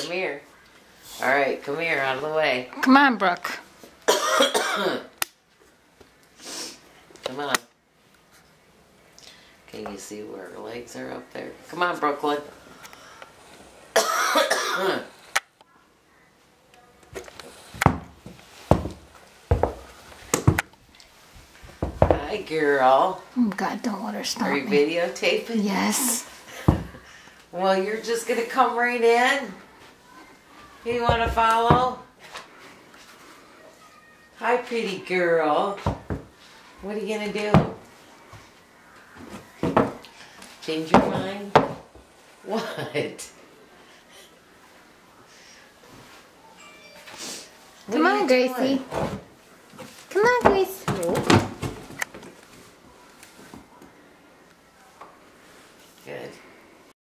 Come here. All right, come here, out of the way. Come on, Brooke. Come on. Can you see where her legs are up there? Come on, Brooklyn. Hi, girl. Oh, God, don't let her stop Are you me. videotaping? Yes. Well, you're just going to come right in? You want to follow? Hi, pretty girl. What are you going to do? Change your mind? What? Come on, Gracie. Come on, Gracie.